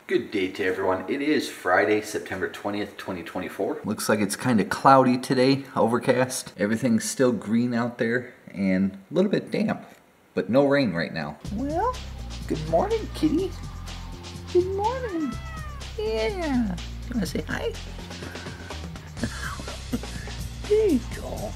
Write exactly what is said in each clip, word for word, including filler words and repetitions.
Good day to everyone. It is Friday, September twentieth, twenty twenty-four. Looks like it's kind of cloudy today, overcast. Everything's still green out there and a little bit damp, but no rain right now. Well, good morning, kitty. Good morning. Yeah. You want to say hi? There you go.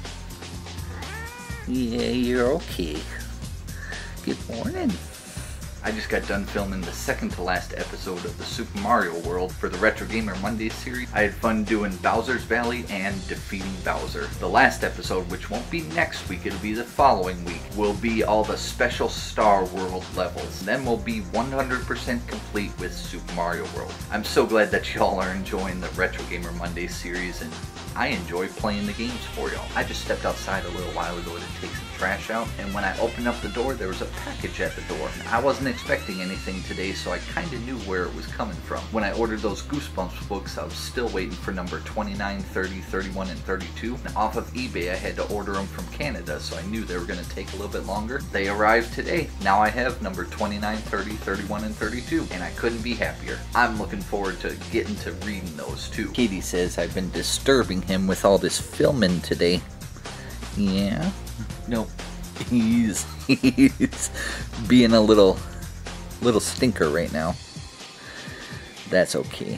Yeah, you're okay. Good morning. I just got done filming the second to last episode of the Super Mario World for the Retro Gamer Mondays series. I had fun doing Bowser's Valley and defeating Bowser. The last episode, which won't be next week, it'll be the following week, will be all the special Star World levels. Then we'll be one hundred percent complete with Super Mario World. I'm so glad that y'all are enjoying the Retro Gamer Mondays series, and I enjoy playing the games for y'all. I just stepped outside a little while ago to take some trash out, and when I opened up the door, there was a package at the door. I wasn't expecting anything today, so I kind of knew where it was coming from. When I ordered those Goosebumps books, I was still waiting for number twenty-nine, thirty, thirty-one, and thirty-two. And off of eBay, I had to order them from Canada, so I knew they were going to take a little bit longer. They arrived today. Now I have number twenty-nine, thirty, thirty-one, and thirty-two, and I couldn't be happier. I'm looking forward to getting to reading those too. Katie says I've been disturbing him with all this filming today. Yeah? No. He's, he's being a little, little stinker right now. That's okay.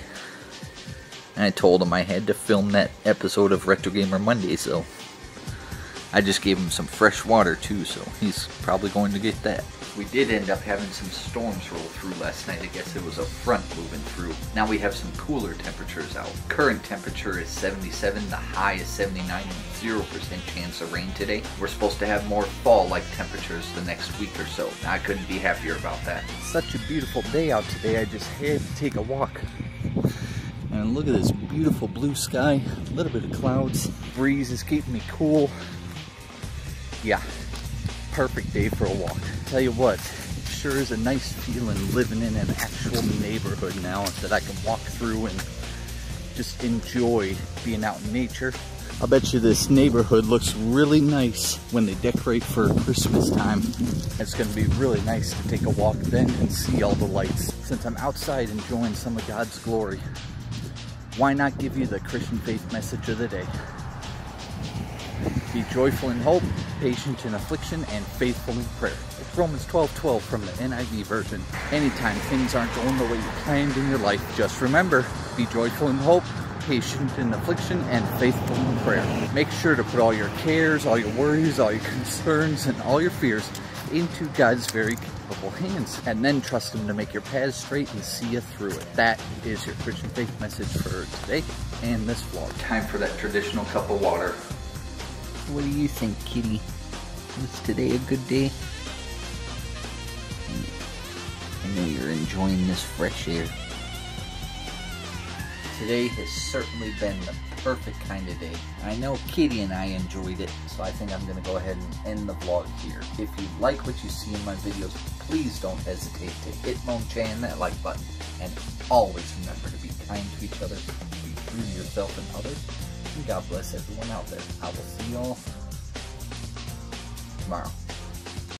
I told him I had to film that episode of Retro Gamer Monday, so I just gave him some fresh water too, so he's probably going to get that. We did end up having some storms roll through last night. I guess it was a front moving through. Now we have some cooler temperatures out. Current temperature is seventy-seven, the high is seventy-nine, and zero percent chance of rain today. We're supposed to have more fall-like temperatures the next week or so. I couldn't be happier about that. It's such a beautiful day out today. I just had to take a walk. And look at this beautiful blue sky. A little bit of clouds. Breeze is keeping me cool. Yeah. Perfect day for a walk. Tell you what, it sure is a nice feeling living in an actual neighborhood now that I can walk through and just enjoy being out in nature. I'll bet you this neighborhood looks really nice when they decorate for Christmas time. It's going to be really nice to take a walk then and see all the lights. Since I'm outside enjoying some of God's glory, why not give you the Christian faith message of the day? Be joyful in hope, patient in affliction, and faithful in prayer. It's Romans twelve twelve from the N I V version. Anytime things aren't going the way you planned in your life, just remember, be joyful in hope, patient in affliction, and faithful in prayer. Make sure to put all your cares, all your worries, all your concerns, and all your fears into God's very capable hands, and then trust Him to make your paths straight and see you through it. That is your Christian faith message for today and this vlog. Time for that traditional cup of water. What do you think, kitty? Was today a good day? I know you're enjoying this fresh air. Today has certainly been the perfect kind of day. I know Katie and I enjoyed it, so I think I'm going to go ahead and end the vlog here. If you like what you see in my videos, please don't hesitate to hit Monche and that like button. And always remember to be kind to each other, be true to yourself and others. And God bless everyone out there. I will see y'all tomorrow.